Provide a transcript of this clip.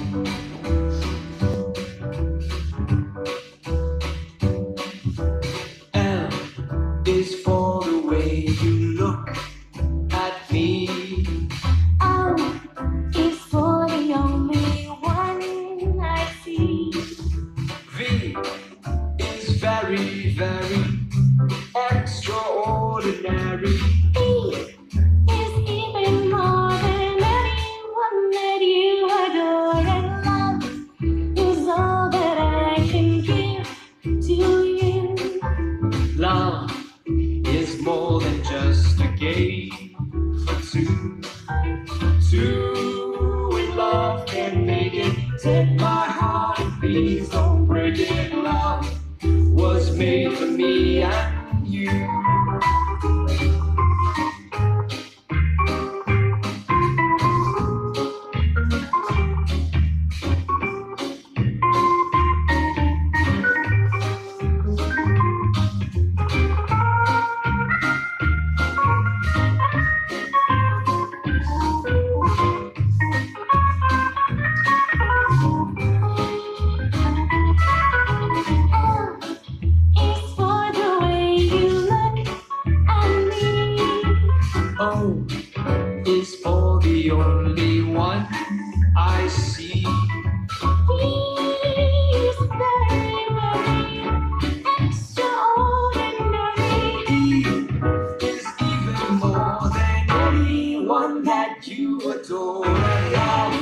L is for the way you look at me. O is for the only one I see. V is very, very extraordinary. E is even more than anyone that you adore. And love is all that I can give to you. Love is more than just a game for two. Two in love can make it. Take my heart and please don't break it. Love was made for me and you. O is for the only one I see. He's very, very extraordinary. E is even more than anyone that you adore. And love